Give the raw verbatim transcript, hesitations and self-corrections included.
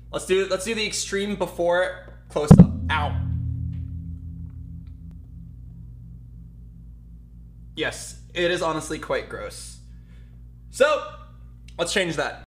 Let's do let's do the extreme before close up. Ow. Yes, it is honestly quite gross. So, let's change that.